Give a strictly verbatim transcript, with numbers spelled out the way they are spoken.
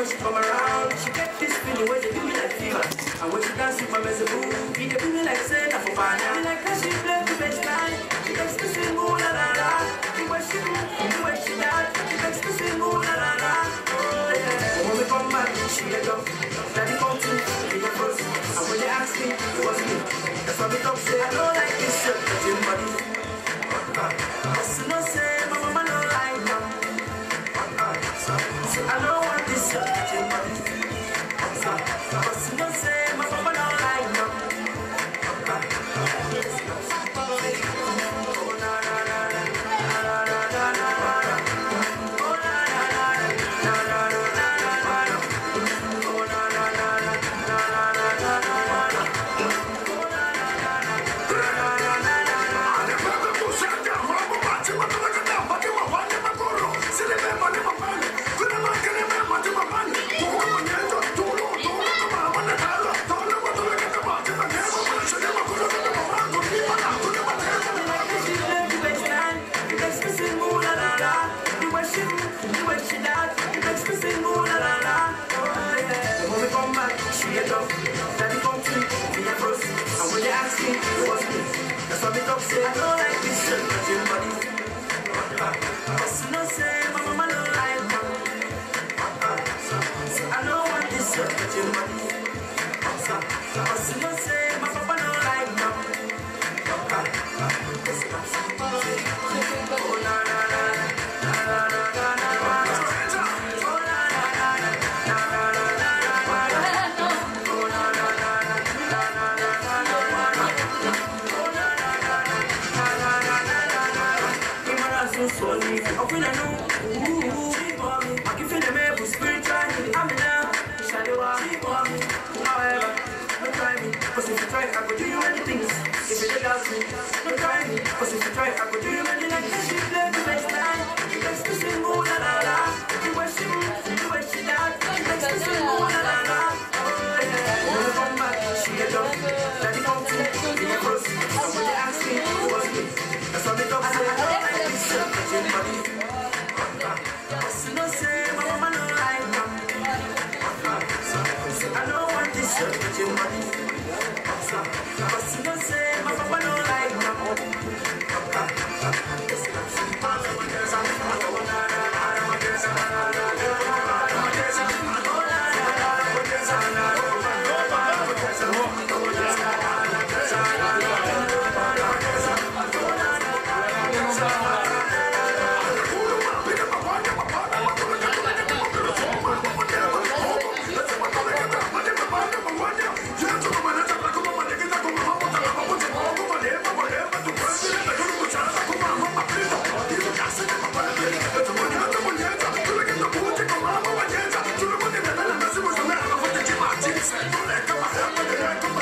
when she come around, she get this feeling where they do me like fever. And when she dance with my messy move, it do me like say that for fun. I like how she play the baseline. She makes me sing ooh la la la. The way she move, the way she dance, she makes me sing ooh la la la. Oh yeah. When we come back, she let up. Daddy come to me, the first. And when they ask me, it was me. That's why we talk say I don't like this shirt, touching body. Cause you know say my mama don't like them. Say I don't want this shirt, touching body. Cause you know say my mama don't like them. Oh na na na na na na na na na. Oh na na na na na na na na. Oh na na na na na na na na. Daddy come to me, and first. And when they ask me, it was me. That's why me talk say I don't like this shirt, touching body. Cause you know say my mama don't like me. Say I don't want this shirt, touching body. Cause you know say my papa don't like me. Oh na na na na na na na na. Oh na na na na na na na. Sorry, I feel I know. Ooh, I can feel the man who's spiritual. I'm in love. Shalewa, however, don't try me. Cause if you try, I could do you many things. If you don't ask me, don't try me. Cause if you try, I could do you many like that. She play the best time. She makes me sing ooh la la la. The way she moves, the way she dance, she makes me sing ooh la la la. Oh yeah. When I come back, she get up. Daddy come to me, the first. And when they ask me, it was me. That's why they talk say I don't like this shirt, touching body. Cause you know say my mama don't like them. Say I don't want this shirt, touching body. Cause you know say my papa don't like them. Come on,